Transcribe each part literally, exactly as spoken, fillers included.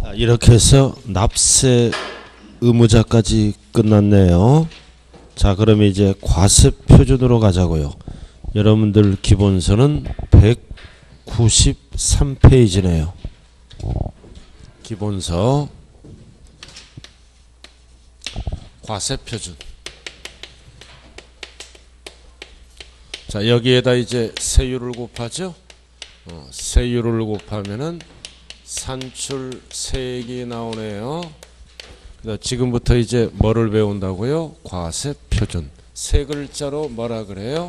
이렇게 해서 납세 의무자까지 끝났네요. 자, 그럼 이제 과세 표준으로 가자고요. 여러분들 기본서는 백구십삼 페이지네요. 기본서 과세 표준. 자, 여기에다 이제 세율을 곱하죠. 어, 세율을 곱하면은 산출 세액이 나오네요. 지금부터 이제 뭐를 배운다고요? 과세 표준. 세 글자로 뭐라 그래요?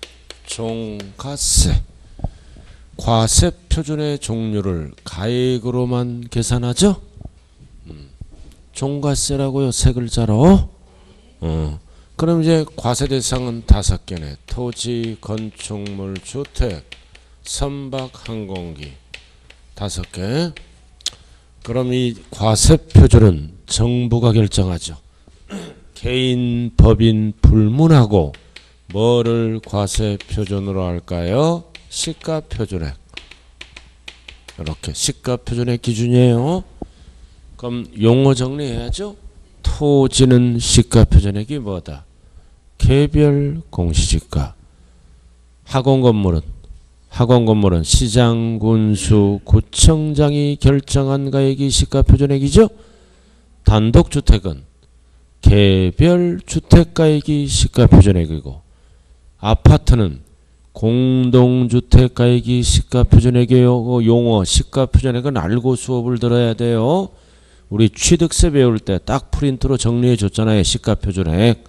종가세. 과세 표준의 종류를 가액으로만 계산하죠? 음, 종가세라고요. 세 글자로. 어. 그럼 이제 과세 대상은 다섯 개네. 토지, 건축물, 주택, 선박, 항공기. 다섯 개. 그럼 이 과세 표준은 정부가 결정하죠. 개인, 법인 불문하고 뭐를 과세 표준으로 할까요? 시가 표준액. 이렇게 시가 표준액 기준이에요. 그럼 용어 정리해야죠. 토지는 시가 표준액이 뭐다? 개별 공시지가. 학원 건물은 학원 건물은 시장, 군수, 구청장이 결정한 가액이 시가 표준액이죠. 단독주택은 개별 주택가액이 시가 표준액이고, 아파트는 공동주택가액이 시가 표준액이에요. 그 용어 시가 표준액은 알고 수업을 들어야 돼요. 우리 취득세 배울 때 딱 프린트로 정리해 줬잖아요. 시가 표준액.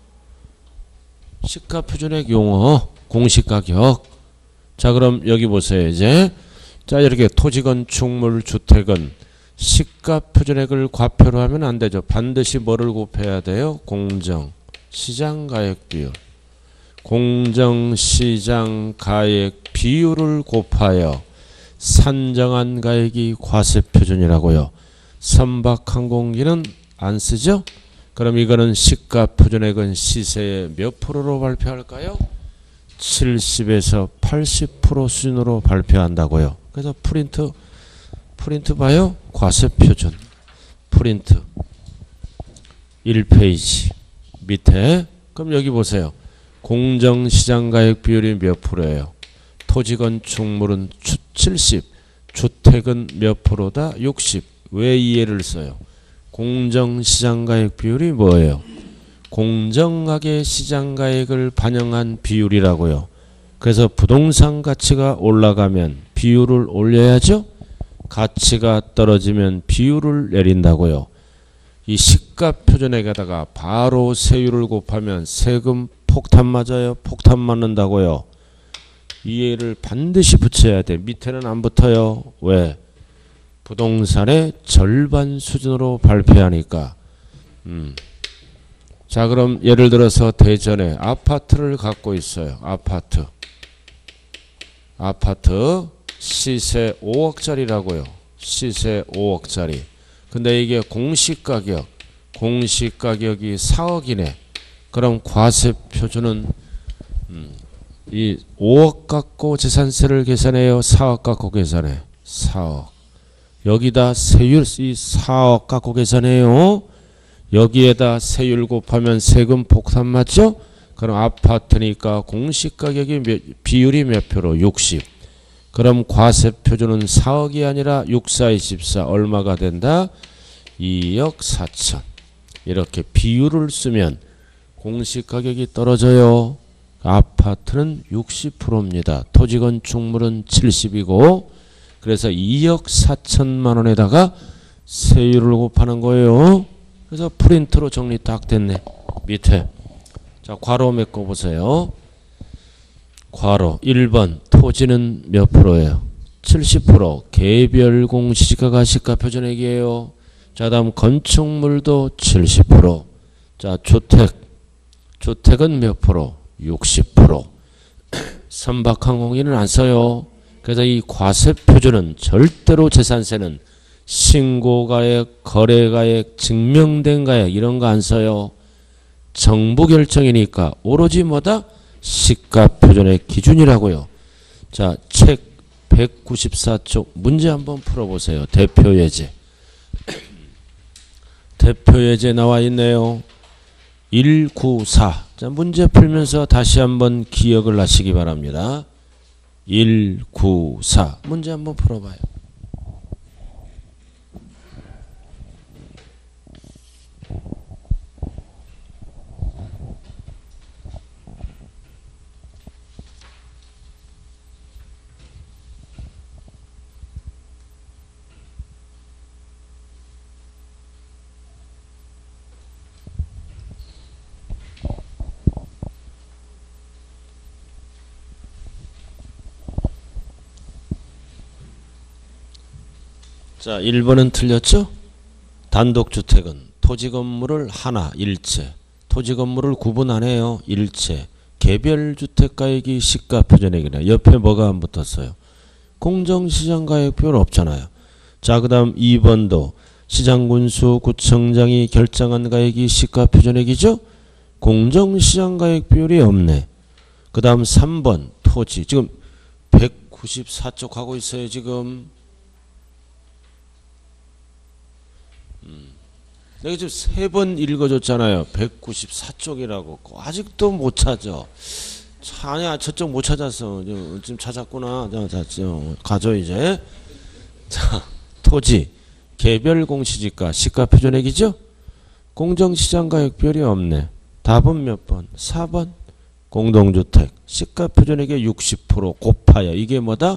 시가 표준액 용어 공시가격. 자, 그럼 여기 보세요. 이제 자, 이렇게 토지, 건축물, 주택은 시가 표준액을 과표로 하면 안 되죠. 반드시 뭐를 곱해야 돼요? 공정 시장 가액 비율. 공정 시장 가액 비율을 곱하여 산정한 가액이 과세 표준이라고요. 선박, 항공기는 안 쓰죠? 그럼 이거는 시가 표준액은 시세의 몇 프로로 발표할까요? 칠십에서 팔십 퍼센트 수준으로 발표한다고요. 그래서 프린트 프린트 봐요. 과세 표준 프린트 일 페이지 밑에. 그럼 여기 보세요. 공정시장가액 비율이 몇 프로예요? 토지, 건축물은 칠십, 주택은 몇 프로다? 육십. 왜 이해를 써요? 공정시장가액 비율이 뭐예요? 공정하게 시장가액을 반영한 비율이라고요. 그래서 부동산 가치가 올라가면 비율을 올려야죠. 가치가 떨어지면 비율을 내린다고요. 이 시가 표준액에다가 바로 세율을 곱하면 세금 폭탄 맞아요. 폭탄 맞는다고요. 이해를 반드시 붙여야 돼. 밑에는 안 붙어요. 왜? 부동산의 절반 수준으로 발표하니까. 음. 자, 그럼 예를 들어서 대전에 아파트를 갖고 있어요. 아파트. 아파트 시세 오억짜리라고요. 시세 오억짜리. 근데 이게 공시가격. 공시가격이 사억이네. 그럼 과세 표준은 음, 이 오억 갖고 재산세를 계산해요. 사억 갖고 계산해. 사억. 여기다 세율 이 사억 갖고 계산해요. 여기에다 세율 곱하면 세금 폭탄 맞죠? 그럼 아파트니까 공시가격이 몇, 비율이 몇 표로? 육십. 그럼 과세 표준은 사억이 아니라 육, 사, 이십사 얼마가 된다? 이억 사천. 이렇게 비율을 쓰면 공시가격이 떨어져요. 아파트는 육십 퍼센트입니다. 토지, 건축물은 칠십이고 그래서 이억 사천만 원에다가 세율을 곱하는 거예요. 그래서 프린트로 정리 딱 됐네. 밑에. 자, 괄호 메꿔 보세요. 괄호 일 번 토지는 몇 프로예요? 칠십 퍼센트. 개별 공시지가가 시가 표준액이에요. 자, 다음 건축물도 칠십 퍼센트. 자, 주택. 주택은 몇 프로? 육십 퍼센트. 선박, 항공기는 안 써요. 그래서 이 과세 표준은 절대로 재산세는 신고가액, 거래가액, 증명된 가액 이런 거 안 써요. 정부 결정이니까 오로지 뭐다? 시가 표준의 기준이라고요. 자, 책 백구십사 쪽 문제 한번 풀어보세요. 대표 예제. 대표 예제 나와 있네요. 일구사. 자, 문제 풀면서 다시 한번 기억을 하시기 바랍니다. 일구사. 문제 한번 풀어봐요. 자, 일 번은 틀렸죠? 단독주택은 토지 건물을 하나, 일체, 토지 건물을 구분 안 해요. 일체. 개별주택가액이 시가표준액이네. 옆에 뭐가 안 붙었어요? 공정시장가액표는 없잖아요. 자, 그 다음 이 번도 시장군수 구청장이 결정한 가액이 시가표준액이죠? 공정시장가액 비율이 없네. 그 다음 삼 번 토지. 지금 백구십사 쪽 하고 있어요. 지금. 음. 내가 지금 세 번 읽어줬잖아요. 백구십사 쪽이라고. 아직도 못 찾아. 차, 아니야, 저쪽 못 찾았어. 지금, 지금 찾았구나. 자, 자, 자, 가져, 이제. 자, 토지. 개별 공시지가. 시가표준액이죠? 공정시장가액 비율이 없네. 답은 몇 번? 사 번. 공동주택. 시가표준액의 육십 퍼센트 곱하여. 이게 뭐다?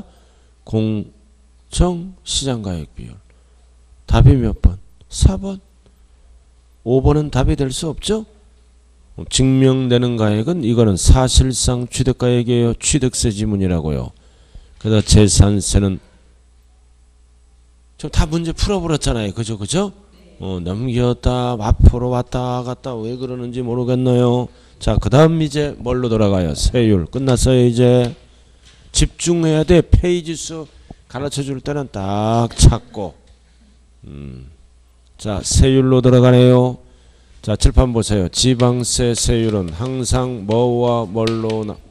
공정시장가액 비율. 답이 몇 번? 사 번. 오 번은 답이 될 수 없죠? 증명되는 가액은 이거는 사실상 취득가액이에요. 취득세 지문이라고요. 그래서 재산세는 저 다 문제 풀어버렸잖아요. 그죠? 그죠? 어, 넘겼다 앞으로 왔다 갔다 왜 그러는지 모르겠네요. 자, 그 다음 이제 뭘로 돌아가요? 세율. 끝났어요. 이제 집중해야 돼. 페이지 수 가르쳐줄 때는 딱 찾고 음. 자, 세율로 들어가네요. 자, 칠판 보세요. 지방세 세율은 항상 뭐와 뭘로 나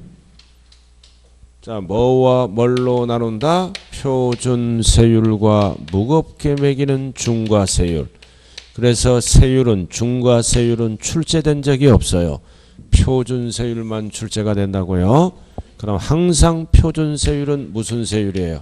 자, 뭐와 뭘로 나눈다? 표준 세율과 무겁게 매기는 중과 세율. 그래서 세율은 중과 세율은 출제된 적이 없어요. 표준 세율만 출제가 된다고요. 그럼 항상 표준 세율은 무슨 세율이에요?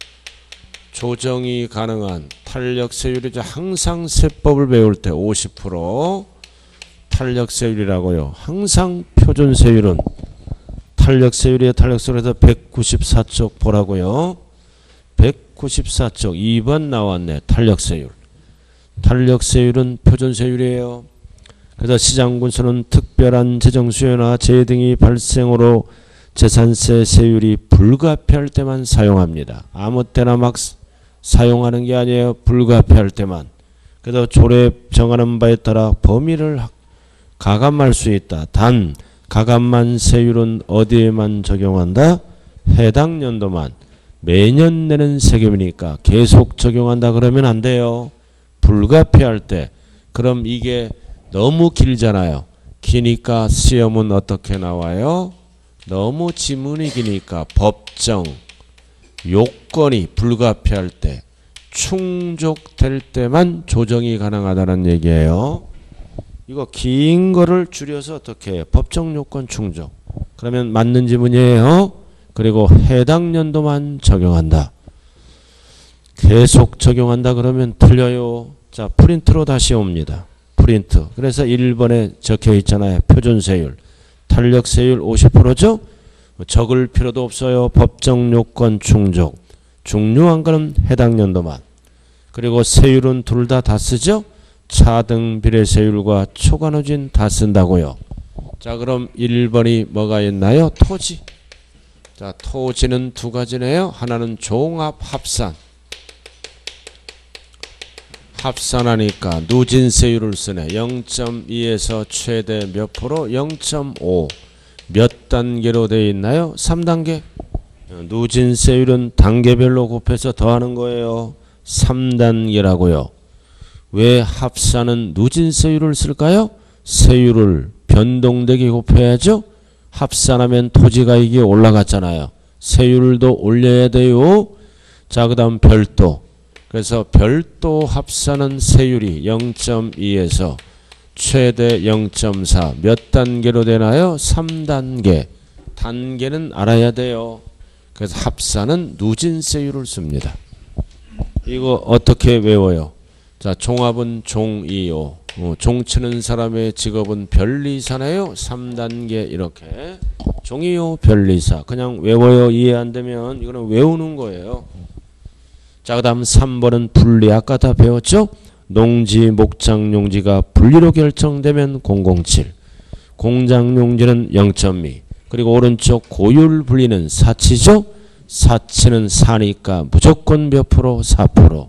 조정이 가능한 탄력세율이죠. 항상 세법을 배울 때 오십 퍼센트 탄력세율이라고요. 항상 표준세율은 탄력세율이에요. 탄력세율에서 백구십사 쪽 보라고요. 백구십사 쪽 이 번 나왔네. 탄력세율. 탄력세율은 표준세율이에요. 그래서 시장군수는 특별한 재정수요나 재해 등이 발생으로 재산세 세율이 불가피할 때만 사용합니다. 아무 때나 막 사용하는 게 아니에요. 불가피할 때만. 그래서 조례 정하는 바에 따라 범위를 가감할 수 있다. 단 가감만 세율은 어디에만 적용한다? 해당 연도만. 매년 내는 세금이니까 계속 적용한다 그러면 안 돼요. 불가피할 때. 그럼 이게 너무 길잖아요. 기니까 시험은 어떻게 나와요? 너무 지문이 기니까 법정 요건이 불가피할 때 충족될 때만 조정이 가능하다는 얘기예요. 이거 긴 거를 줄여서 어떻게 해요? 법정 요건 충족. 그러면 맞는 지문이에요. 그리고 해당 연도만 적용한다. 계속 적용한다 그러면 틀려요. 자, 프린트로 다시 옵니다. 프린트. 그래서 일 번에 적혀 있잖아요. 표준세율. 탄력세율 오십 퍼센트죠? 적을 필요도 없어요. 법정 요건 충족. 중요한 거는 해당 연도만. 그리고 세율은 둘 다 다 쓰죠? 차등 비례세율과 초과노진 다 쓴다고요. 자, 그럼 일 번이 뭐가 있나요? 토지. 자, 토지는 두 가지네요. 하나는 종합 합산. 합산하니까 누진세율을 쓰네. 영 점 이에서 최대 몇 프로? 영 점 오. 몇 단계로 되어 있나요? 삼 단계. 누진세율은 단계별로 곱해서 더하는 거예요. 삼 단계라고요. 왜 합산은 누진세율을 쓸까요? 세율을 변동되게 곱해야죠. 합산하면 토지가액이 올라갔잖아요. 세율도 올려야 돼요. 자, 그 다음 별도. 그래서 별도 합산은 세율이 영 점 이에서 최대 영 점 사 몇 단계로 되나요? 삼 단계. 단계는 알아야 돼요. 그래서 합산은 누진세율을 씁니다. 이거 어떻게 외워요? 자, 종합은 종이요. 어, 종치는 사람의 직업은 변리사네요. 삼 단계 이렇게. 종이요, 변리사. 그냥 외워요. 이해 안 되면 이거는 외우는 거예요. 자, 그 다음 삼 번은 분리. 아까 다 배웠죠? 농지, 목장, 용지가 분리로 결정되면 공공칠. 공장 용지는 영 점 이. 그리고 오른쪽 고율 분리는 사치죠? 사치는 사니까 무조건 몇 프로? 사 퍼센트.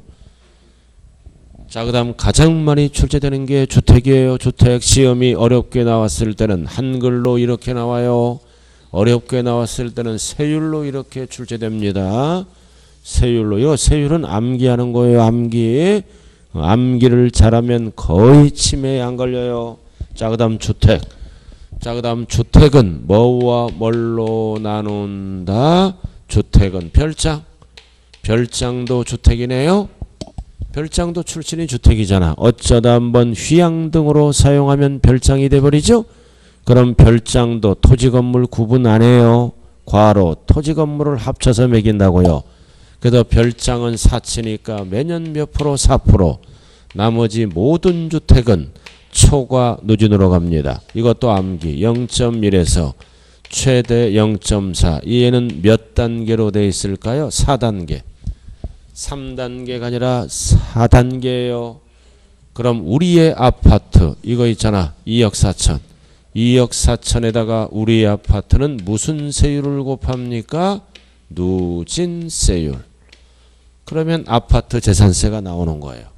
자, 그 다음 가장 많이 출제되는 게 주택이에요. 주택 시험이 어렵게 나왔을 때는 한글로 이렇게 나와요. 어렵게 나왔을 때는 세율로 이렇게 출제됩니다. 세율로요. 세율은 암기하는 거예요. 암기. 암기를 잘하면 거의 치매에 안 걸려요. 자, 그 다음 주택. 자, 그 다음 주택은 뭐와 뭘로 나눈다? 주택은 별장. 별장도 주택이네요. 별장도 출신이 주택이잖아. 어쩌다 한번 휘양등으로 사용하면 별장이 돼버리죠. 그럼 별장도 토지건물 구분 안 해요. 과로 토지건물을 합쳐서 매긴다고요. 그래서 별장은 사치니까 매년 몇 프로? 사 퍼센트. 나머지 모든 주택은 초과 누진으로 갑니다. 이것도 암기. 영 점 일에서 최대 영 점 사. 이에는 몇 단계로 돼 있을까요? 사 단계. 삼 단계가 아니라 사 단계예요. 그럼 우리의 아파트 이거 있잖아. 이억 사천. 이억 사천에다가 우리의 아파트는 무슨 세율을 곱합니까? 누진세율. 그러면 아파트 재산세가 나오는 거예요.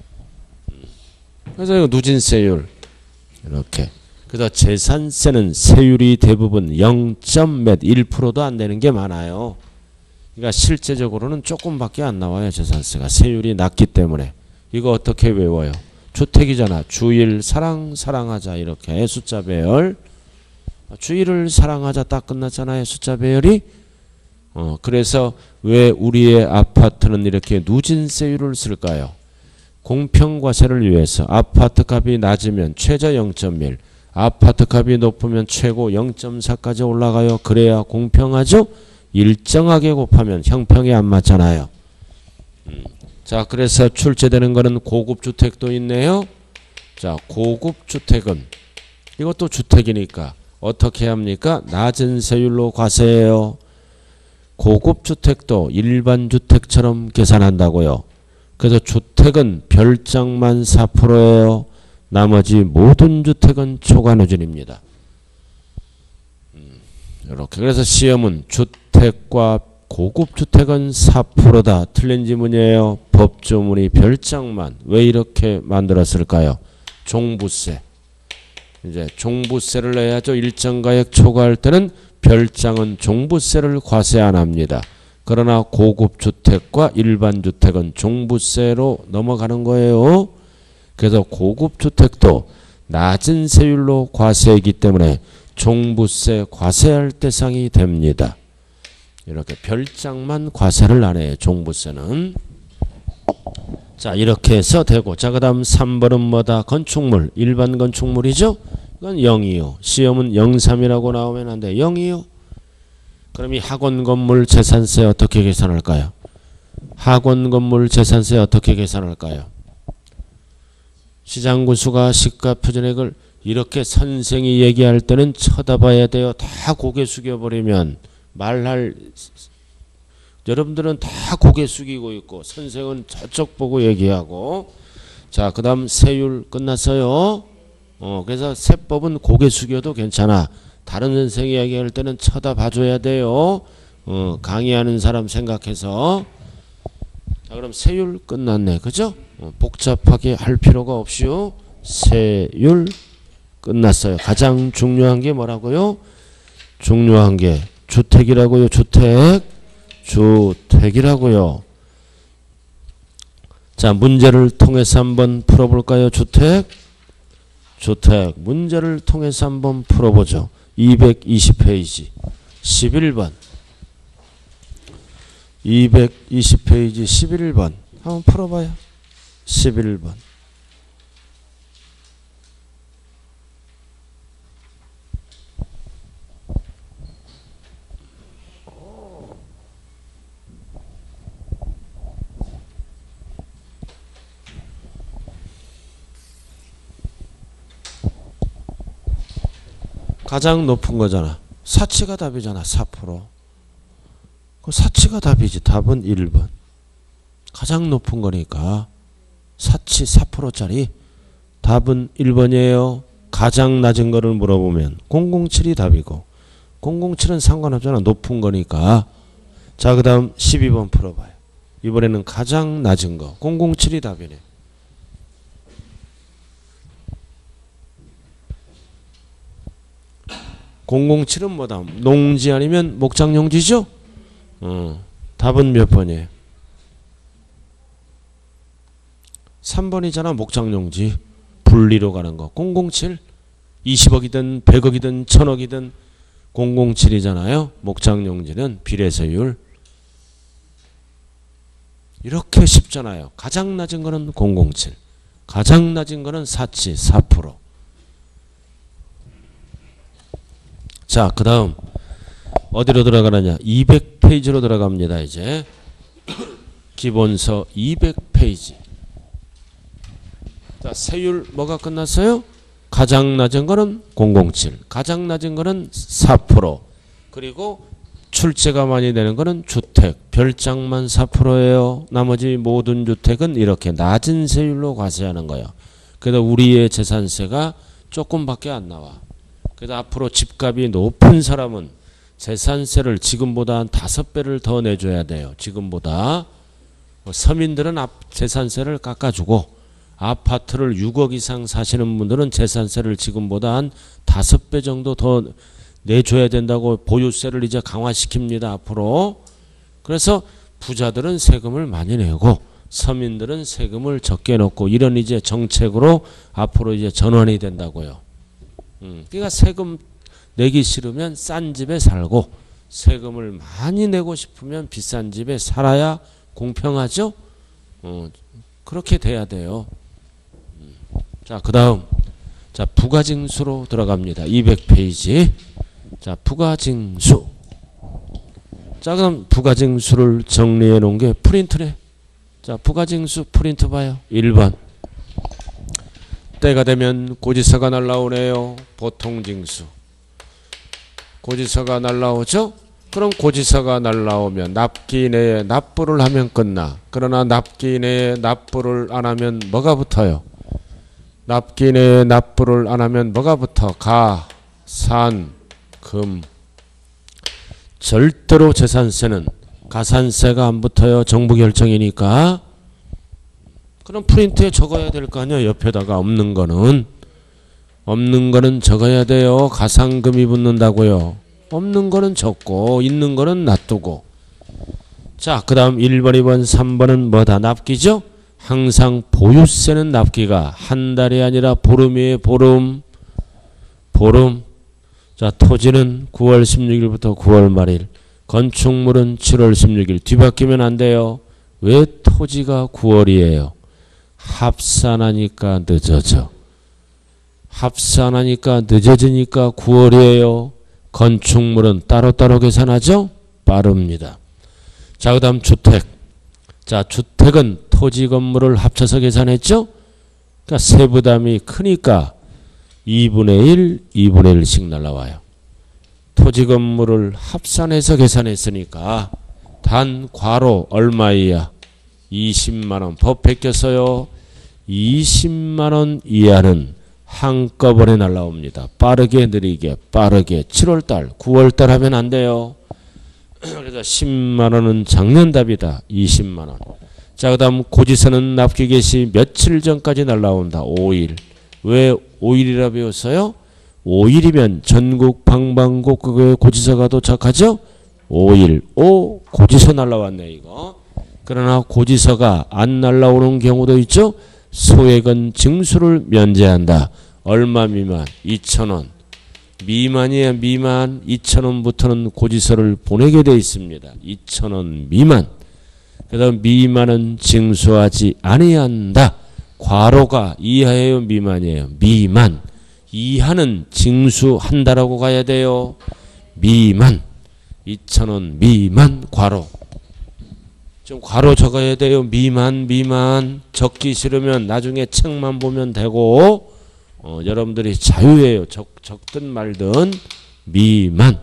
그래서 이거 누진세율 이렇게. 그래서 재산세는 세율이 대부분 영 점 몇 일 퍼센트도 안 되는 게 많아요. 그러니까 실제적으로는 조금밖에 안 나와요. 재산세가 세율이 낮기 때문에. 이거 어떻게 외워요? 주택이잖아. 주일 사랑 사랑하자 이렇게 숫자 배열. 주일을 사랑하자 딱 끝났잖아요. 숫자 배열이. 어, 그래서 왜 우리의 아파트는 이렇게 누진세율을 쓸까요? 공평과세를 위해서. 아파트 값이 낮으면 최저 영 점 일, 아파트 값이 높으면 최고 영 점 사까지 올라가요. 그래야 공평하죠? 일정하게 곱하면 형평이 안 맞잖아요. 음. 자, 그래서 출제되는 거는 고급주택도 있네요. 자, 고급주택은 이것도 주택이니까 어떻게 합니까? 낮은 세율로 과세해요. 고급주택도 일반 주택처럼 계산한다고요. 그래서 주택은 별장만 사 퍼센트예요. 나머지 모든 주택은 초과누진입니다. 음, 이렇게. 그래서 시험은 주택과 고급주택은 사 퍼센트다. 틀린 지문이에요. 법조문이 별장만. 왜 이렇게 만들었을까요? 종부세. 이제 종부세를 내야죠. 일정 가액 초과할 때는 별장은 종부세를 과세 안 합니다. 그러나 고급주택과 일반주택은 종부세로 넘어가는 거예요. 그래서 고급주택도 낮은 세율로 과세이기 때문에 종부세 과세할 대상이 됩니다. 이렇게 별장만 과세를 안 해요. 종부세는. 자, 이렇게 해서 되고. 자, 그 다음 삼 번은 뭐다? 건축물. 일반 건축물이죠? 이건 영이요. 시험은 영삼이라고 나오면 안 돼. 영이요. 그럼 이 학원 건물 재산세 어떻게 계산할까요? 학원 건물 재산세 어떻게 계산할까요? 시장군수가 시가 표준액을 이렇게 선생이 얘기할 때는 쳐다봐야 돼요. 다 고개 숙여버리면 말할, 여러분들은 다 고개 숙이고 있고 선생은 저쪽 보고 얘기하고. 자, 그 다음 세율 끝났어요. 어, 그래서 세법은 고개 숙여도 괜찮아. 다른 선생이 얘기할 때는 쳐다봐줘야 돼요. 어, 강의하는 사람 생각해서. 자, 그럼 세율 끝났네. 그죠? 어, 복잡하게 할 필요가 없이요. 세율 끝났어요. 가장 중요한 게 뭐라고요? 중요한 게 주택이라고요. 주택. 주택이라고요. 자, 문제를 통해서 한번 풀어볼까요? 주택. 주택. 문제를 통해서 한번 풀어보죠. 이백이십 페이지 십일 번. 이백이십 페이지 십일 번. 한번 풀어봐요. 십일 번. 가장 높은 거잖아. 사치가 답이잖아. 사 퍼센트. 그 사치가 답이지. 답은 일 번. 가장 높은 거니까 사치 사 퍼센트짜리 답은 일 번이에요. 가장 낮은 거를 물어보면 공공칠이 답이고 공공칠은 상관없잖아. 높은 거니까. 자, 그 다음 십이 번 풀어봐요. 이번에는 가장 낮은 거. 공공칠이 답이네. 공공칠은 뭐다? 농지 아니면 목장용지죠? 어, 답은 몇 번이에요? 삼 번이잖아. 목장용지. 분리로 가는 거. 공공칠. 이십억이든 백억이든 천억이든 공공칠이잖아요. 목장용지는 비례세율. 이렇게 쉽잖아요. 가장 낮은 거는 공공칠. 가장 낮은 거는 사치 사 퍼센트. 자, 그 다음 어디로 들어가느냐? 이백 페이지로 들어갑니다. 이제 기본서 이백 페이지. 자, 세율 뭐가 끝났어요? 가장 낮은 거는 공공칠, 가장 낮은 거는 사 퍼센트, 그리고 출제가 많이 되는 거는 주택, 별장만 사 퍼센트예요. 나머지 모든 주택은 이렇게 낮은 세율로 과세하는 거예요. 그래서 우리의 재산세가 조금밖에 안 나와. 그래서 앞으로 집값이 높은 사람은 재산세를 지금보다 한 다섯 배를 더 내줘야 돼요. 지금보다. 서민들은 재산세를 깎아주고 아파트를 육억 이상 사시는 분들은 재산세를 지금보다 한 다섯 배 정도 더 내줘야 된다고 보유세를 이제 강화시킵니다. 앞으로. 그래서 부자들은 세금을 많이 내고 서민들은 세금을 적게 넣고 이런 이제 정책으로 앞으로 이제 전환이 된다고요. 음, 그러니까 세금 내기 싫으면 싼 집에 살고 세금을 많이 내고 싶으면 비싼 집에 살아야 공평하죠? 어, 그렇게 돼야 돼요. 음, 자, 그 다음. 자, 부가징수로 들어갑니다. 이백 페이지. 자, 부가징수. 자, 그럼 부가징수를 정리해 놓은 게 프린트래. 자, 부가징수 프린트 봐요. 일 번. 때가 되면 고지서가 날라오네요. 보통징수. 고지서가 날라오죠? 그럼 고지서가 날라오면 납기 내에 납부를 하면 끝나. 그러나 납기 내에 납부를 안 하면 뭐가 붙어요? 납기 내에 납부를 안 하면 뭐가 붙어? 가, 산, 금. 절대로 재산세는 가산세가 안 붙어요. 정부 결정이니까. 그럼 프린트에 적어야 될 거 아니야. 옆에다가 없는 거는. 없는 거는 적어야 돼요. 가상금이 붙는다고요. 없는 거는 적고 있는 거는 놔두고. 자, 그 다음 일 번, 이 번, 삼 번은 뭐다? 납기죠? 항상 보유세는 납기가 한 달이 아니라 보름이에요. 보름. 보름. 자, 토지는 구월 십육일부터 구월 말일. 건축물은 칠월 십육일. 뒤바뀌면 안 돼요. 왜 토지가 구월이에요? 합산하니까 늦어져. 합산하니까 늦어지니까 구월이에요. 건축물은 따로따로 계산하죠? 빠릅니다. 자, 그 다음 주택. 자, 주택은 토지 건물을 합쳐서 계산했죠? 그러니까 세부담이 크니까 이분의 일, 이분의 일씩 날라와요. 토지 건물을 합산해서 계산했으니까 단 과로 얼마이야? 이십만 원. 법 베꼈어요. 이십만 원 이하는 한꺼번에 날라옵니다. 빠르게 느리게 빠르게 칠월달 구월달 하면 안 돼요. 그래서 십만 원은 작년답이다. 이십만 원. 자, 그 다음 고지서는 납기 개시 며칠 전까지 날라온다. 오 일. 왜 오 일이라 배웠어요? 오 일이면 전국 방방곡곡에 고지서가 도착하죠? 오 일. 오 고지서 날라왔네 이거. 그러나 고지서가 안 날라오는 경우도 있죠? 소액은 징수를 면제한다. 얼마 미만? 이천 원. 미만이야 미만. 이천 원부터는 고지서를 보내게 돼 있습니다. 이천 원 미만. 그래서 미만은 징수하지 아니한다. 과로가 이하예요, 미만이에요? 미만. 이하는 징수한다라고 가야 돼요. 미만. 이천 원 미만 과로. 좀 과로 적어야 돼요. 미만 미만. 적기 싫으면 나중에 책만 보면 되고 어, 여러분들이 자유예요. 적, 적든 말든 미만.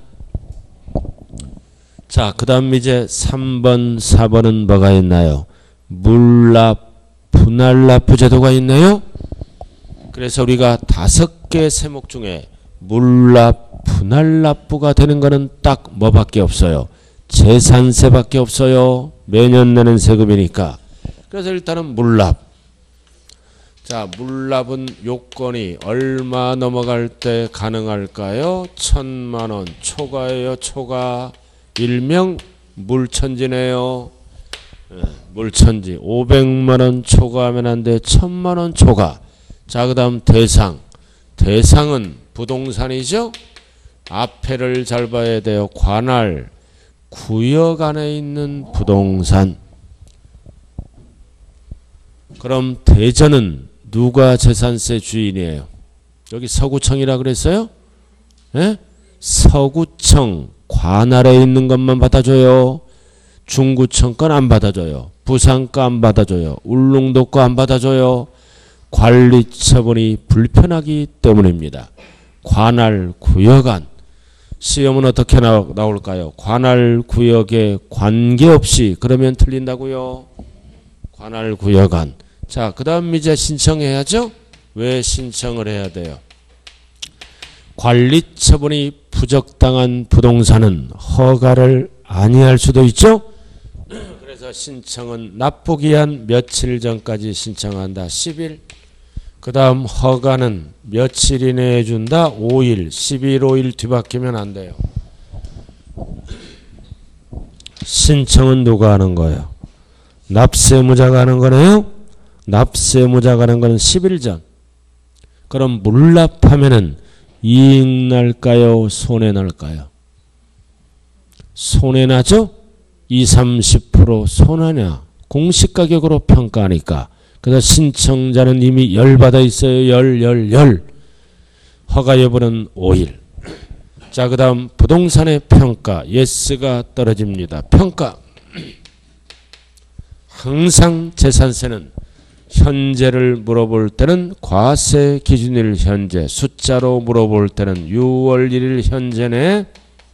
자, 그 다음 이제 삼 번, 사 번은 뭐가 있나요? 물납, 분할납부 제도가 있네요. 그래서 우리가 다섯 개 세목 중에 물납, 분할납부가 되는 거는 딱 뭐밖에 없어요? 재산세밖에 없어요. 매년 내는 세금이니까. 그래서 일단은 물납. 자, 물납은 요건이 얼마 넘어갈 때 가능할까요? 천만 원 초과예요. 초과. 일명 물천지네요. 예, 물천지. 오백만 원 초과하면 안 돼. 천만 원 초과. 자, 그 다음 대상. 대상은 부동산이죠. 앞에를 잘 봐야 돼요. 관할, 구역 안에 있는 부동산. 그럼 대전은 누가 재산세 주인이에요? 여기 서구청이라 그랬어요? 예? 서구청 관할에 있는 것만 받아줘요. 중구청 건 안 받아줘요. 부산 거 안 받아줘요. 울릉도 거 안 받아줘요. 관리 처분이 불편하기 때문입니다. 관할 구역안. 시험은 어떻게 나올까요? 관할 구역에 관계없이. 그러면 틀린다고요. 관할 구역안. 자, 그 다음 이제 신청해야죠. 왜 신청을 해야 돼요? 관리 처분이 부적당한 부동산은 허가를 아니할 수도 있죠. 그래서 신청은 납부기한 며칠 전까지 신청한다. 십 일. 그 다음 허가는 며칠 이내에 준다. 오 일. 십일, 오 일 뒤바뀌면 안 돼요. 신청은 누가 하는 거예요? 납세무자가 하는 거네요. 납세무자가 하는 거는 십 일 전. 그럼 물납하면은 이익 날까요? 손해 날까요? 손해 나죠? 이십, 삼십 퍼센트 손해냐? 공시가격으로 평가하니까. 그래서 신청자는 이미 열 받아 있어요. 열, 열, 열. 허가 여부는 오 일. 자, 그 다음 부동산의 평가. 예스가 떨어집니다. 평가. 항상 재산세는 현재를 물어볼 때는 과세 기준일 현재, 숫자로 물어볼 때는 유월 일 일 현재네.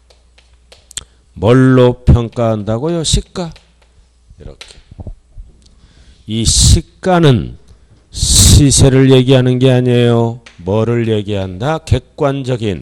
뭘로 평가한다고요? 시가. 이렇게. 이 시가는 시세를 얘기하는 게 아니에요. 뭐를 얘기한다? 객관적인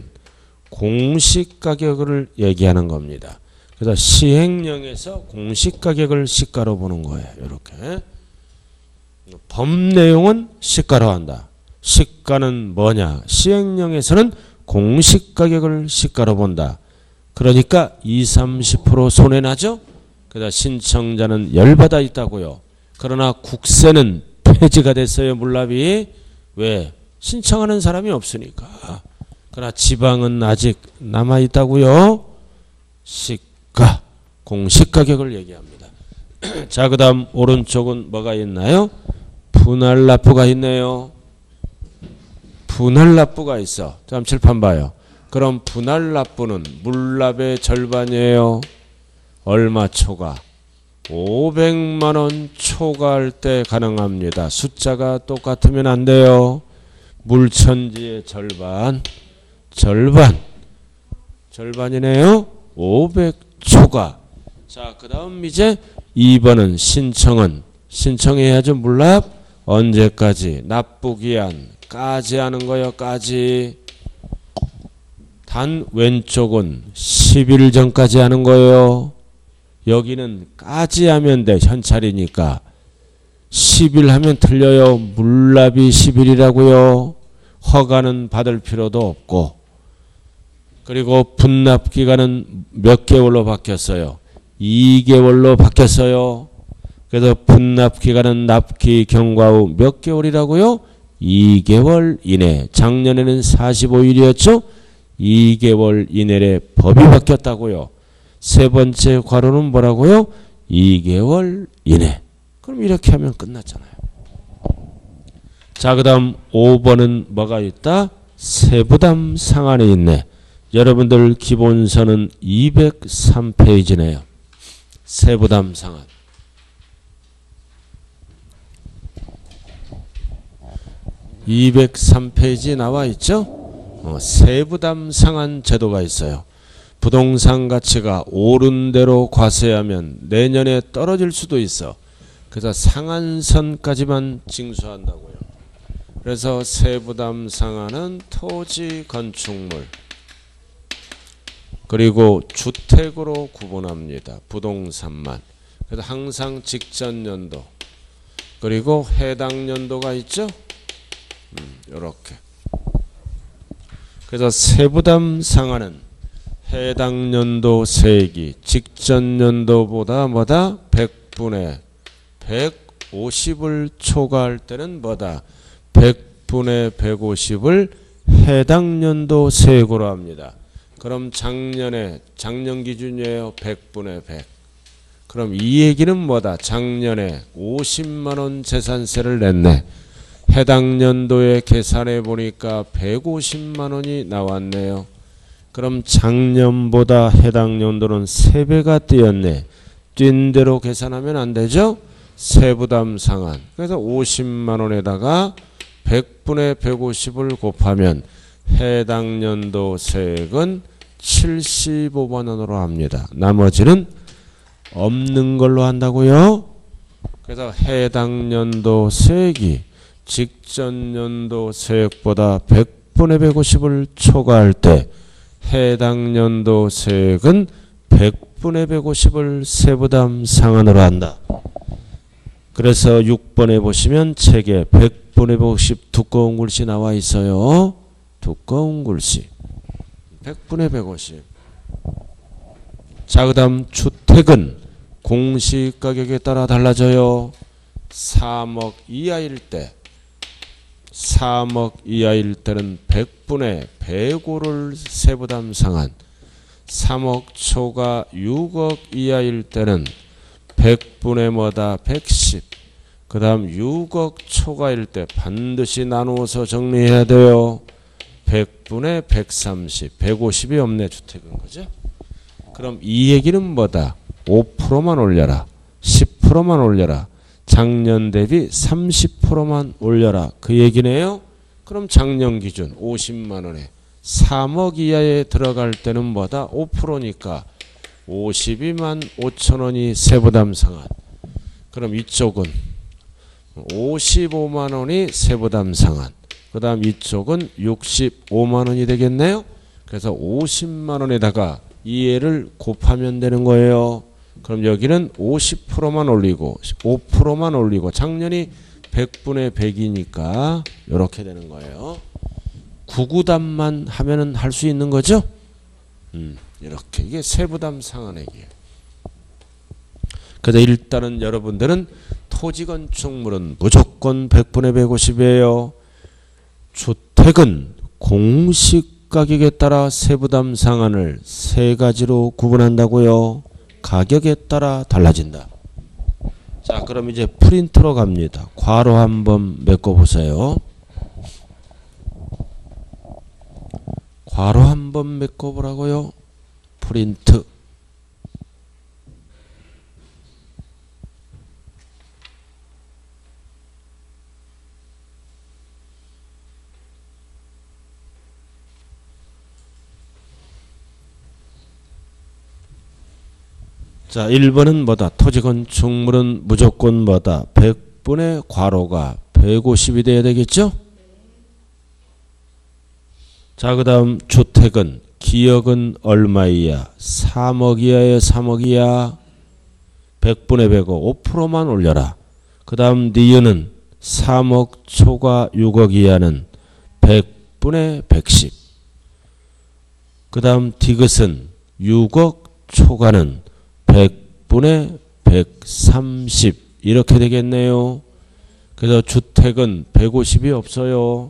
공시가격을 얘기하는 겁니다. 그래서 시행령에서 공시가격을 시가로 보는 거예요. 이렇게. 법 내용은 시가로 한다. 시가는 뭐냐? 시행령에서는 공시가격을 시가로 본다. 그러니까 이십, 삼십 퍼센트 손해나죠? 그래서 신청자는 열받아 있다고요. 그러나 국세는 폐지가 됐어요. 물납이. 왜? 신청하는 사람이 없으니까. 그러나 지방은 아직 남아있다고요. 시가, 공시가격을 얘기합니다. 자, 그 다음 오른쪽은 뭐가 있나요? 분할납부가 있네요. 분할납부가 있어. 다음 칠판 봐요. 그럼 분할납부는 물납의 절반이에요. 얼마 초과? 오백만 원 초과할 때 가능합니다. 숫자가 똑같으면 안 돼요. 물천지의 절반. 절반. 절반이네요. 오백 초과. 자, 그 다음 이제 이 번은 신청은. 신청해야죠. 물납. 언제까지? 납부기한까지 하는 거예요. 까지. 단 왼쪽은 십 일 전까지 하는 거예요. 여기는 까지 하면 돼. 현찰이니까. 십 일 하면 틀려요. 물납이 십 일이라고요. 허가는 받을 필요도 없고. 그리고 분납 기간은 몇 개월로 바뀌었어요? 이 개월로 바뀌었어요. 그래서 분납 기간은 납기 경과 후 몇 개월이라고요? 이 개월 이내. 작년에는 사십오 일이었죠? 이 개월 이내에 법이 바뀌었다고요. 세 번째 괄호는 뭐라고요? 이 개월 이내. 그럼 이렇게 하면 끝났잖아요. 자, 그 다음 오 번은 뭐가 있다? 세부담 상한이 있네. 여러분들 기본서는 이백삼 페이지네요. 세부담 상한. 이백삼 페이지 나와 있죠? 어, 세부담 상한 제도가 있어요. 부동산 가치가 오른 대로 과세하면 내년에 떨어질 수도 있어. 그래서 상한선까지만 징수한다고요. 그래서 세부담 상한은 토지, 건축물, 그리고 주택으로 구분합니다. 부동산만. 그래서 항상 직전 연도, 그리고 해당 연도가 있죠? 음, 요렇게. 그래서 세부담 상한은 해당 연도 세액이 직전 연도보다 뭐다? 백분의 백오십을 초과할 때는 뭐다? 백분의 백오십을 해당 연도 세액으로 합니다. 그럼 작년에, 작년 기준이에요. 백분의 백. 그럼 이 얘기는 뭐다? 작년에 오십만 원 재산세를 냈네. 해당 연도에 계산해 보니까 백오십만 원이 나왔네요. 그럼 작년보다 해당 연도는 세 배가 뛰었네. 뛴 대로 계산하면 안 되죠? 세부담 상한. 그래서 오십만 원에다가 백분의 백오십을 곱하면 해당 연도 세액은 칠십오만 원으로 합니다. 나머지는 없는 걸로 한다고요? 그래서 해당 연도 세액이 직전 연도 세액보다 백분의 백오십을 초과할 때 해당 연도 세액은 백분의 백오십을 세부담 상한으로 한다. 그래서 육 번에 보시면 책에 백분의 백오십 두꺼운 글씨 나와 있어요. 두꺼운 글씨. 백분의 백오십. 자, 그 다음 주택은 공시가격에 따라 달라져요. 삼억 이하일 때, 삼억 이하일 때는 백분의 백오를 세부담 상한, 삼억 초과 육억 이하일 때는 백분의 뭐다? 백십. 그 다음 육억 초과일 때 반드시 나누어서 정리해야 돼요. 백분의 백삼십. 백오십이 없네, 주택은. 그죠? 그럼 이 얘기는 뭐다? 오 퍼센트만 올려라. 십 퍼센트만 올려라. 작년 대비 삼십 퍼센트만 올려라. 그 얘기네요. 그럼 작년 기준 오십만 원에 삼억 이하에 들어갈 때는 뭐다? 오 퍼센트니까 오십이만 오천 원이 세부담 상한. 그럼 이쪽은 오십오만 원이 세부담 상한. 그 다음 이쪽은 육십오만 원이 되겠네요. 그래서 오십만 원에다가 이해를 곱하면 되는 거예요. 그럼 여기는 오십 퍼센트만 올리고 오 퍼센트만 올리고 작년이 백분의 백이니까 이렇게 되는 거예요. 구구담만 하면은 할 수 있는 거죠? 음, 이렇게. 이게 세부담 상한액이에요. 그래서 일단은 여러분들은 토지건축물은 무조건 백분의 백오십이에요. 주택은 공시가격에 따라 세부담 상한을 세 가지로 구분한다고요. 가격에 따라 달라진다. 자, 그럼 이제 프린트로 갑니다. 괄호 한번 메꿔보세요. 괄호 한번 메꿔보라고요. 프린트. 자, 일 번은 뭐다? 토지건축물은 무조건 뭐다? 백분의 괄호가 백오십이 돼야 되겠죠? 자, 그 다음 주택은 기역은 얼마이야? 삼억 이하에 삼억 이하. 백분의 백오 오 퍼센트만 올려라. 그 다음 니은은 삼억 초과 육억 이하는 백분의 백십. 그 다음 디귿은 육억 초과는 백분의 백삼십. 이렇게 되겠네요. 그래서 주택은 백오십이 없어요.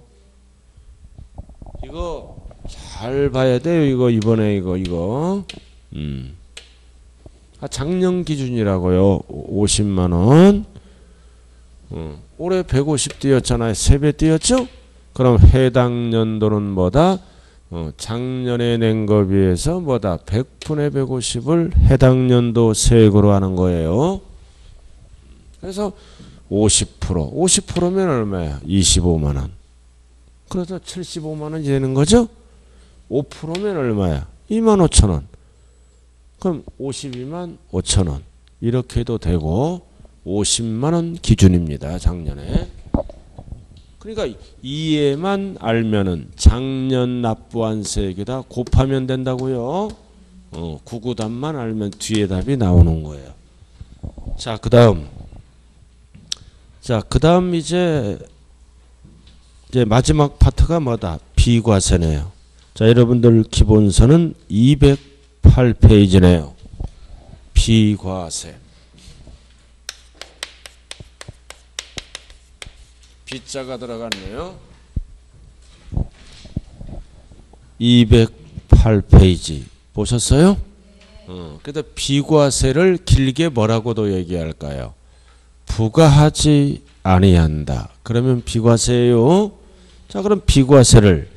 이거 잘 봐야 돼요. 이거 이번에 이거 이거 음. 작년 기준이라고요. 오십만 원. 어, 올해 백오십 뛰었잖아요. 세 배 뛰었죠? 그럼 해당 연도는 뭐다? 어, 작년에 낸 거 비해서 뭐다? 백분의 백오십을 해당 연도 세액으로 하는 거예요. 그래서 오십 퍼센트. 오십 퍼센트면 얼마야? 이십오만 원. 그래서 칠십오만 원이 되는 거죠? 오 퍼센트면 얼마야? 이만 오천 원. 그럼 오십이만 오천 원. 이렇게 해도 되고 오십만 원 기준입니다. 작년에. 그러니까 이에만 알면은 작년 납부한 세액에다 곱하면 된다고요. 어, 구구단만 알면 뒤에 답이 나오는 거예요. 자, 그다음. 자, 그다음 이제 이제 마지막 파트가 뭐다? 비과세네요. 자, 여러분들 기본서는 이백팔 페이지네요. 비과세. 비자가 들어갔네요. 이백팔 페이지 보셨어요? 어, 그래도 비과세를 길게 뭐라고도 얘기할까요? 부과하지 아니한다. 그러면 비과세예요. 자, 그럼 비과세를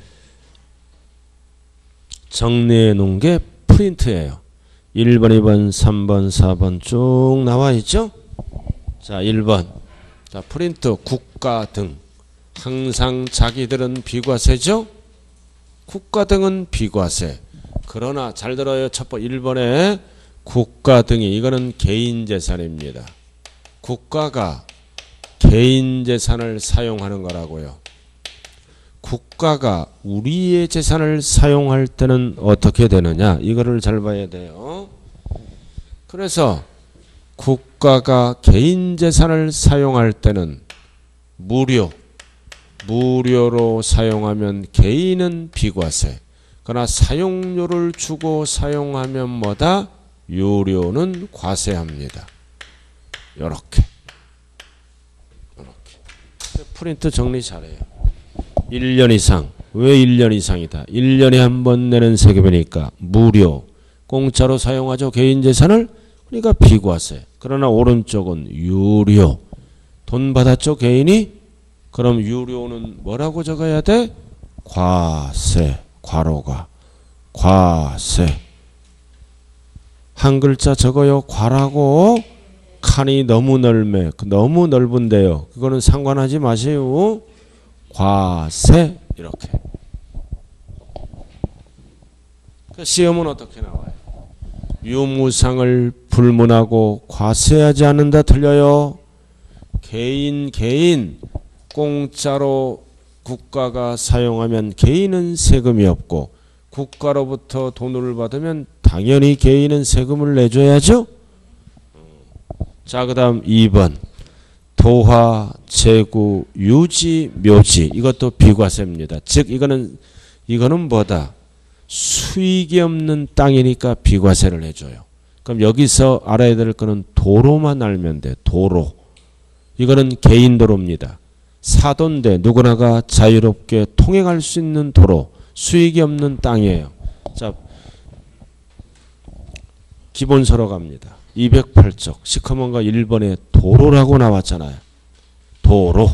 정리해 놓은 게 프린트예요. 일 번, 이 번, 삼 번, 사 번 쭉 나와 있죠? 자, 일 번. 자, 프린트 국가 등. 항상 자기들은 비과세죠? 국가 등은 비과세. 그러나 잘 들어요. 첫 번 일 번에 국가 등이 이거는 개인 재산입니다. 국가가 개인 재산을 사용하는 거라고요. 국가가 우리의 재산을 사용할 때는 어떻게 되느냐? 이거를 잘 봐야 돼요. 그래서 국가가 개인 재산을 사용할 때는 무료, 무료로 사용하면 개인은 비과세. 그러나 사용료를 주고 사용하면 뭐다? 유료는 과세합니다. 요렇게. 요렇게. 프린트 정리 잘해요. 일 년 이상. 왜 일 년 이상이다? 일 년에 한 번 내는 세금이니까 무료. 공짜로 사용하죠. 개인 재산을. 그러니까 비과세. 그러나 오른쪽은 유료. 돈 받았죠. 개인이. 그럼 유료는 뭐라고 적어야 돼? 과세. 과로가. 과세. 한 글자 적어요. 과라고. 칸이 너무 넓네. 너무 넓은데요. 그거는 상관하지 마세요. 과세. 이렇게. 시험은 어떻게 나와요? 유무상을 불문하고 과세하지 않는다. 틀려요. 개인 개인 공짜로 국가가 사용하면 개인은 세금이 없고 국가로부터 돈을 받으면 당연히 개인은 세금을 내줘야죠. 자, 그 다음 이 번 도화, 재구, 유지, 묘지. 이것도 비과세입니다. 즉 이거는 이거는 뭐다? 수익이 없는 땅이니까 비과세를 해줘요. 그럼 여기서 알아야 될 거는 도로만 알면 돼. 도로. 이거는 개인 도로입니다. 사도인데 누구나가 자유롭게 통행할 수 있는 도로. 수익이 없는 땅이에요. 자, 기본서로 갑니다. 이백팔 쪽 시커먼 거 일 번에 도로라고 나왔잖아요. 도로.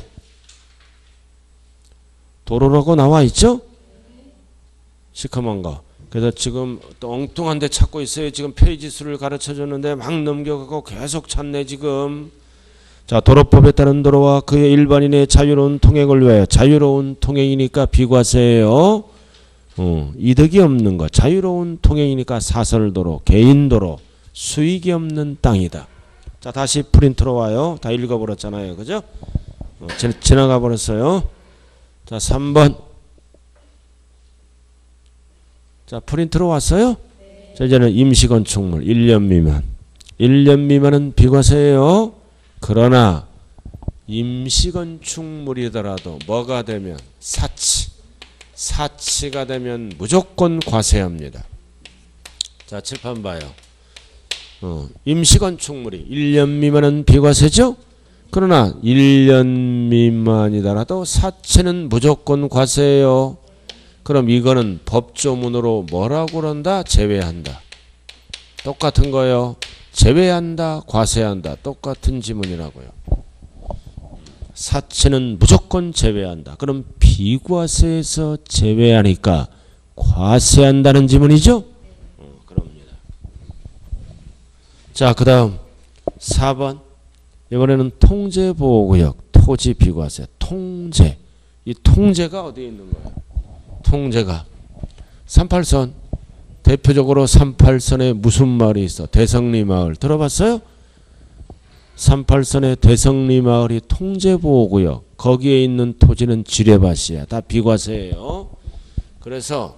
도로라고 나와 있죠? 시커먼 거. 그래서 지금 또 엉뚱한 데 찾고 있어요. 지금 페이지 수를 가르쳐 줬는데 막 넘겨가고 계속 찾네 지금. 자, 도로법에 따른 도로와 그의 일반인의 자유로운 통행을 위하여. 자유로운 통행이니까 비과세예요. 어, 이득이 없는 거. 자유로운 통행이니까 사설도로, 개인도로, 수익이 없는 땅이다. 자, 다시 프린트로 와요. 다 읽어버렸잖아요. 그죠? 어, 지나가 버렸어요. 자, 삼 번. 자, 프린트로 왔어요? 네. 자, 이제는 임시건축물 일 년 미만. 일 년 미만은 비과세예요. 그러나 임시건축물이더라도 뭐가 되면 사치. 사치가 되면 무조건 과세합니다. 자, 칠판 봐요. 어, 임시건축물이 일 년 미만은 비과세죠? 그러나 일 년 미만이더라도 사치는 무조건 과세예요. 그럼 이거는 법조문으로 뭐라고 그런다? 제외한다. 똑같은 거예요. 제외한다, 과세한다. 똑같은 지문이라고요. 사치는 무조건 제외한다. 그럼 비과세에서 제외하니까 과세한다는 지문이죠? 어, 그럽니다. 자, 그 다음 사 번. 이번에는 통제보호구역, 토지 비과세, 통제. 이 통제가 어디에 있는 거예요? 통제가 삼십팔 선. 대표적으로 삼십팔 선에 무슨 마을이 있어? 대성리 마을. 들어봤어요? 삼십팔 선의 대성리 마을이 통제보호구역. 거기에 있는 토지는 지뢰밭이야. 다 비과세예요. 그래서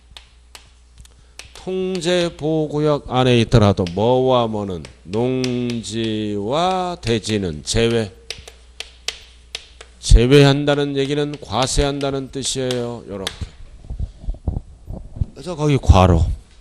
통제보호구역 안에 있더라도 뭐와 뭐는 농지와 대지는 제외. 제외한다는 얘기는 과세한다는 뜻이에요. 요렇게. 그래서 거기 괄호.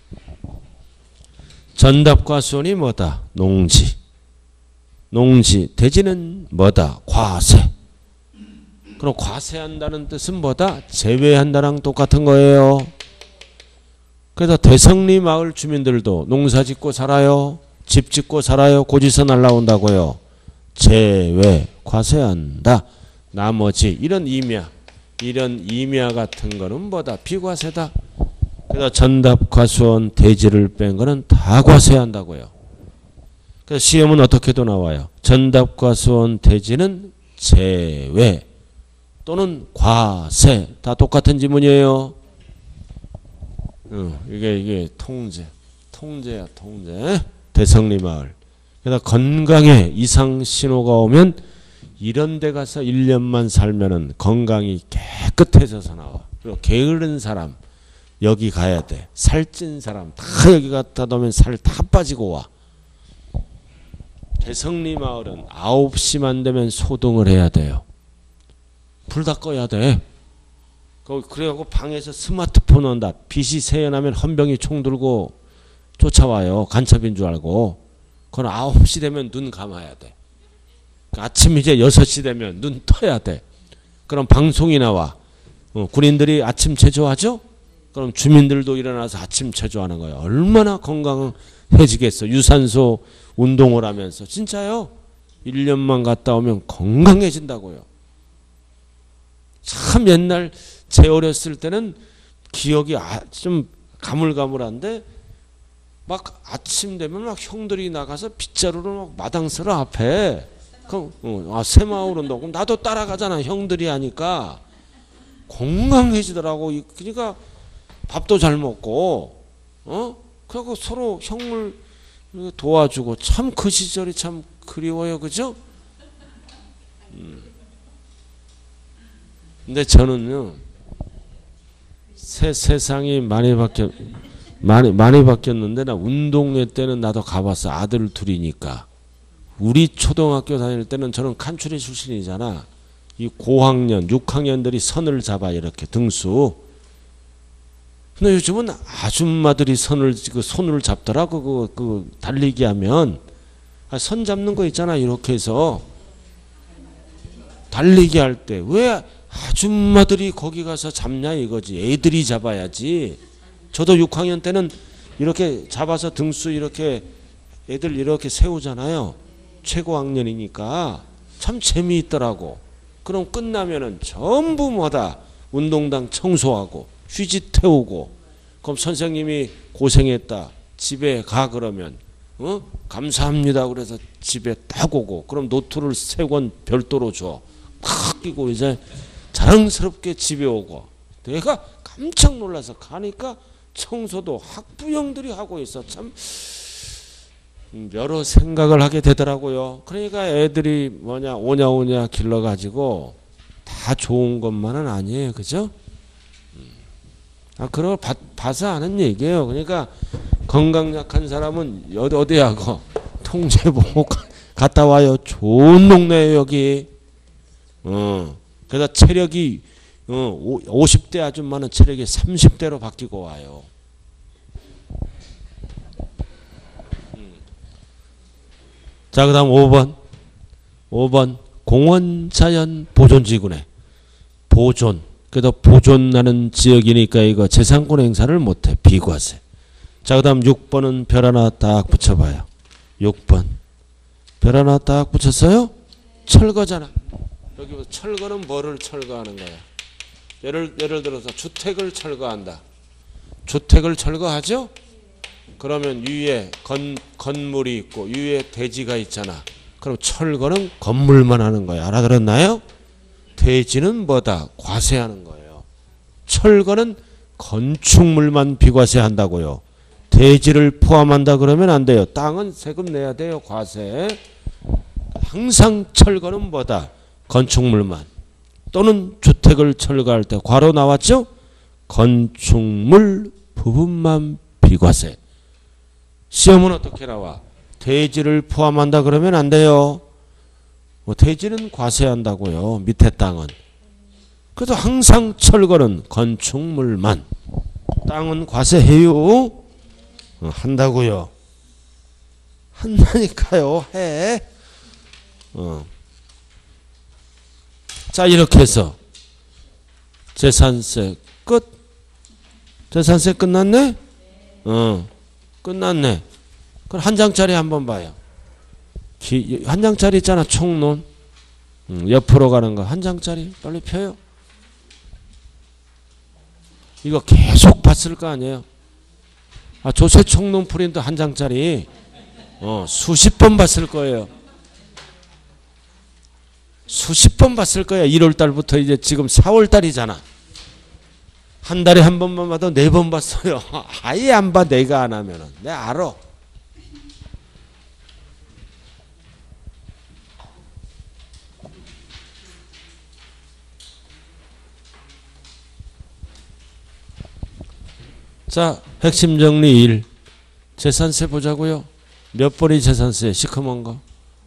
전답과수원이 뭐다? 농지. 농지. 대지는 뭐다? 과세. 그럼 과세한다는 뜻은 뭐다? 제외한다랑 똑같은 거예요. 그래서 대성리 마을 주민들도 농사 짓고 살아요. 집 짓고 살아요. 고지서 날라온다고요. 제외. 과세한다. 나머지 이런 임야. 이런 임야 같은 거는 뭐다? 비과세다. 그래서 전답, 과수원, 대지를 뺀 거는 다 과세한다고요. 그래서 시험은 어떻게도 나와요. 전답, 과수원, 대지는 제외 또는 과세. 다 똑같은 지문이에요. 어, 이게 이게 통제. 통제야, 통제. 대성리 마을. 그래서 건강에 이상 신호가 오면 이런 데 가서 일 년만 살면은 건강이 깨끗해져서 나와. 그리고 게으른 사람 여기 가야 돼. 살찐 사람 다 여기 갔다 놓으면 살 다 빠지고 와. 대성리 마을은 아홉 시만 되면 소등을 해야 돼요. 불 다 꺼야 돼. 그래갖고 방에서 스마트폰 온다. 빛이 새어나면 헌병이 총 들고 쫓아와요. 간첩인 줄 알고. 그건 아홉 시 되면 눈 감아야 돼. 아침 이제 여섯 시 되면 눈 떠야 돼. 그럼 방송이 나와. 어, 군인들이 아침 체조하죠? 그럼 주민들도 일어나서 아침 체조하는 거예요. 얼마나 건강해지겠어. 유산소 운동을 하면서. 진짜요. 일 년만 갔다 오면 건강해진다고요. 참 옛날 제 어렸을 때는 기억이 아, 좀 가물가물한데 막 아침 되면 막 형들이 나가서 빗자루로 막 마당 쓸어 앞에. 그럼 어, 아, 새마을 운동. 그럼 나도 따라가잖아. 형들이 하니까 건강해지더라고. 그러니까 밥도 잘 먹고, 어? 그리고 서로 형을 도와주고 참 그 시절이 참 그리워요, 그죠? 음. 근데 저는요, 새 세상이 많이 바뀌었, 많이 많이 바뀌었는데 나 운동회 때는 나도 가봤어. 아들 둘이니까. 우리 초등학교 다닐 때는 저는 칸추리 출신이잖아. 이 고학년, 육 학년들이 선을 잡아 이렇게 등수. 근데 요즘은 아줌마들이 선을 그 손을 잡더라고. 그, 그 달리기 하면 아, 선 잡는 거 있잖아. 이렇게 해서 달리기 할 때 왜 아줌마들이 거기 가서 잡냐 이거지. 애들이 잡아야지. 저도 육 학년 때는 이렇게 잡아서 등수 이렇게 애들 이렇게 세우잖아요. 최고학년이니까 참 재미있더라고. 그럼 끝나면은 전부 뭐다 운동장 청소하고 휴지 태우고. 그럼 선생님이 고생했다 집에 가 그러면 어? 감사합니다 그래서 집에 딱 오고. 그럼 노트를 세 권 별도로 줘. 팍 끼고 이제 자랑스럽게 집에 오고. 내가 깜짝 놀라서 가니까 청소도 학부형들이 하고 있어. 참 여러 생각을 하게 되더라고요. 그러니까 애들이 뭐냐 오냐 오냐 길러가지고 다 좋은 것만은 아니에요. 그죠? 아, 그런 거 봐서 아는 얘기예요. 그러니까 건강 약한 사람은 어디 하고 통제보호 갔다 와요. 좋은 동네예요 여기. 어. 그래서 체력이 어, 오십 대 아줌마는 체력이 삼십 대로 바뀌고 와요. 음. 자, 그 다음 오 번. 오 번 공원자연 보존지구네. 보존. 그래도 보존하는 지역이니까 이거 재산권 행사를 못해. 비과세. 자, 그 다음 육 번은 별 하나 딱 붙여봐요. 육 번. 별 하나 딱 붙였어요? 철거잖아. 여기 보세요. 철거는 뭐를 철거하는 거야? 예를, 예를 들어서 주택을 철거한다. 주택을 철거하죠? 그러면 위에 건, 건물이 있고 위에 대지가 있잖아. 그럼 철거는 건물만 하는 거야. 알아들었나요? 대지는 뭐다? 과세하는 거예요. 철거는 건축물만 비과세한다고요. 대지를 포함한다 그러면 안 돼요. 땅은 세금 내야 돼요. 과세. 항상 철거는 뭐다? 건축물만. 또는 주택을 철거할 때 괄호 나왔죠? 건축물 부분만 비과세. 시험은 어떻게 나와? 대지를 포함한다 그러면 안 돼요. 뭐 대지는 과세한다고요. 밑에 땅은. 그래서 항상 철거는 건축물만. 땅은 과세해요. 어, 한다고요. 한다니까요. 해. 어. 자, 이렇게 해서 재산세 끝. 재산세 끝났네? 어, 끝났네. 그럼 한 장짜리 한번 봐요. 기, 한 장짜리 있잖아. 총론. 음, 옆으로 가는 거. 한 장짜리 빨리 펴요. 이거 계속 봤을 거 아니에요. 아, 조세 총론 프린트 한 장짜리 어, 수십 번 봤을 거예요. 수십 번 봤을 거야. 일월 달부터 이제 지금 사월 달이잖아. 한 달에 한 번만 봐도 네 번 봤어요. 아예 안 봐. 내가 안 하면은. 내가 알아. 자, 핵심 정리 일. 재산세 보자고요. 몇 번이 재산세? 시커먼 거.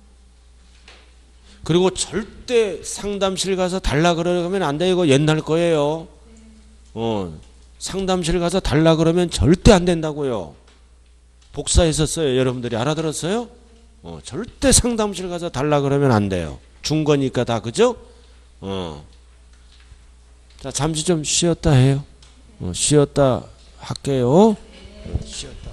그리고 절대 상담실 가서 달라 그러면 안 돼. 이거 옛날 거예요. 어, 상담실 가서 달라 그러면 절대 안 된다고요. 복사했었어요. 여러분들이 알아들었어요? 어, 절대 상담실 가서 달라 그러면 안 돼요. 준 거니까 다. 그죠? 어. 자, 잠시 좀 쉬었다 해요. 어, 쉬었다 할게요. 어, 쉬었다.